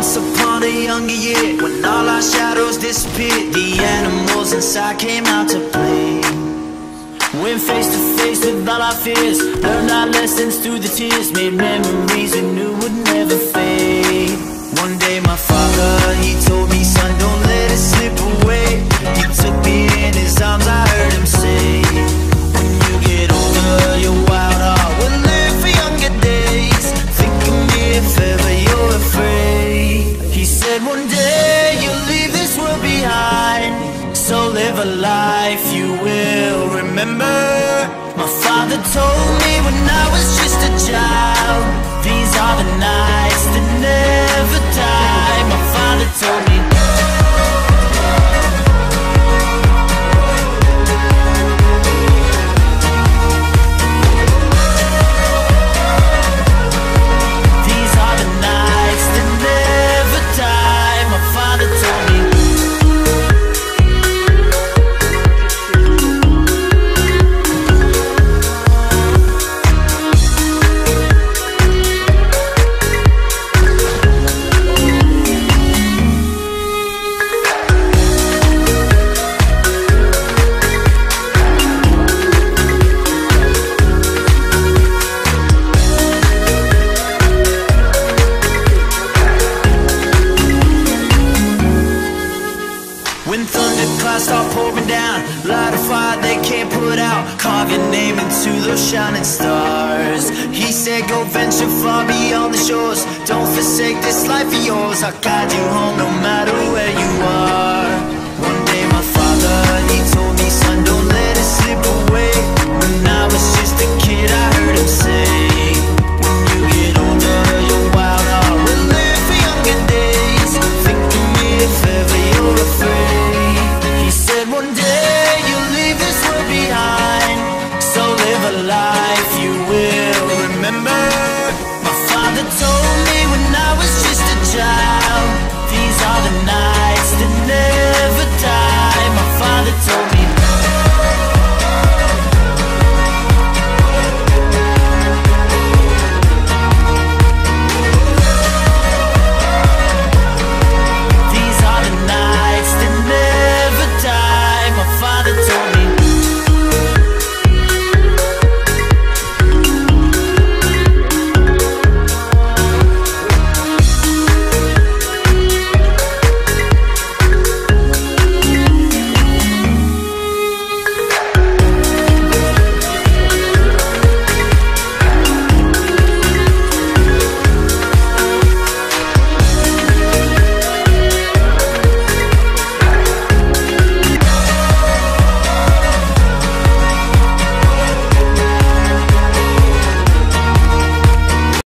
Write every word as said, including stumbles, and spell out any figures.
Once upon a younger year, when all our shadows disappeared, the animals inside came out to play. Went face to face with all our fears, learned our lessons through the tears, made memories we knew would never fade. One day my father, he told me, son, don't let it slip away. He took me in his arms, I heard him say, when you get older, your wild heart will live for younger days. Think of me if ever you're afraid. He said one day you'll leave this world behind, so live a life you will remember. My father told me when I was just a child, these are the nights that never die. My father told me. These are the nights that never die. My father told me. When thunderclouds start pouring down, light a fire they can't put out, carve your name into those shining stars. He said go venture far beyond the shores, don't forsake this life of yours. I'll guide you home no